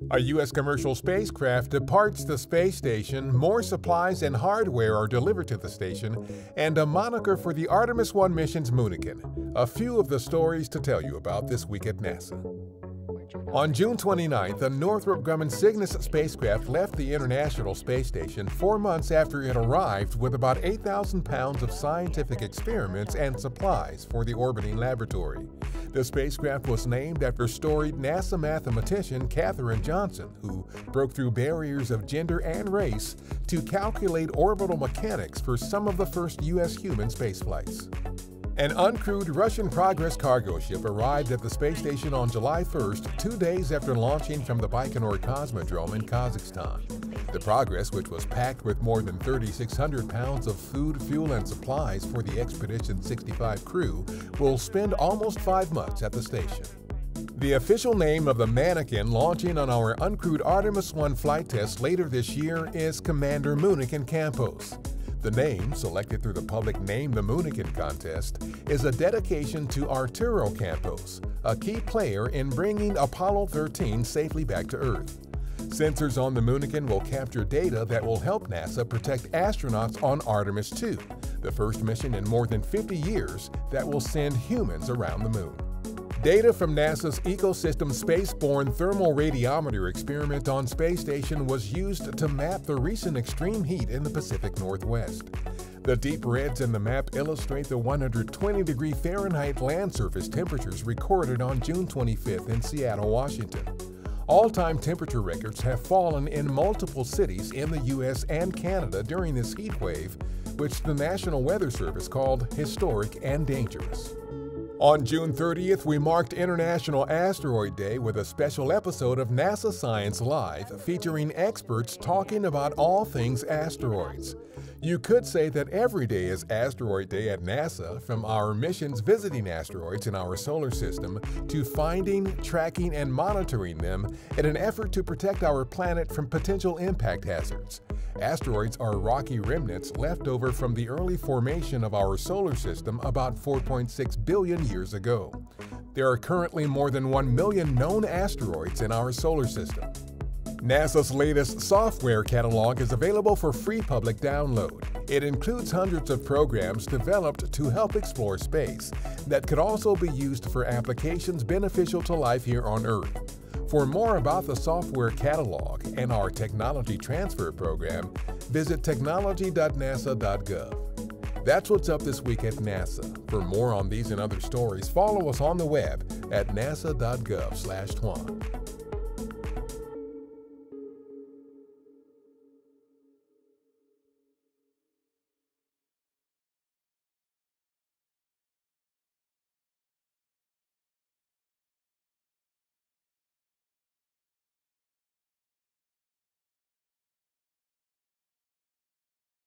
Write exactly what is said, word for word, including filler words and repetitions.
A U S commercial spacecraft departs the space station, more supplies and hardware are delivered to the station, and a moniker for the Artemis one mission's Moonikin. A few of the stories to tell you about this week at NASA. On June twenty-ninth, a Northrop Grumman Cygnus spacecraft left the International Space Station four months after it arrived with about eight thousand pounds of scientific experiments and supplies for the orbiting laboratory. The spacecraft was named after storied NASA mathematician Katherine Johnson, who broke through barriers of gender and race to calculate orbital mechanics for some of the first U S human spaceflights. An uncrewed Russian Progress cargo ship arrived at the space station on July first, two days after launching from the Baikonur Cosmodrome in Kazakhstan. The Progress, which was packed with more than three thousand six hundred pounds of food, fuel, and supplies for the Expedition sixty-five crew, will spend almost five months at the station. The official name of the Moonikin launching on our uncrewed Artemis one flight test later this year is Commander Moonikin Campos. The name, selected through the public Name the Moonikin contest, is a dedication to Arturo Campos, a key player in bringing Apollo thirteen safely back to Earth. Sensors on the Moonikin will capture data that will help NASA protect astronauts on Artemis two, the first mission in more than fifty years that will send humans around the Moon. Data from NASA's Ecosystem Spaceborne Thermal Radiometer experiment on Space Station was used to map the recent extreme heat in the Pacific Northwest. The deep reds in the map illustrate the one hundred twenty degree Fahrenheit land surface temperatures recorded on June twenty-fifth in Seattle, Washington. All-time temperature records have fallen in multiple cities in the U S and Canada during this heat wave, which the National Weather Service called historic and dangerous. On June thirtieth, we marked International Asteroid Day with a special episode of NASA Science Live featuring experts talking about all things asteroids. You could say that every day is Asteroid Day at NASA, from our missions visiting asteroids in our solar system to finding, tracking, and monitoring them in an effort to protect our planet from potential impact hazards. Asteroids are rocky remnants left over from the early formation of our solar system about four point six billion years ago. There are currently more than one million known asteroids in our solar system. NASA's latest software catalog is available for free public download. It includes hundreds of programs developed to help explore space that could also be used for applications beneficial to life here on Earth. For more about the software catalog and our technology transfer program, visit technology dot nasa dot gov. That's what's up this week at NASA. For more on these and other stories, follow us on the web at nasa dot gov slash twan.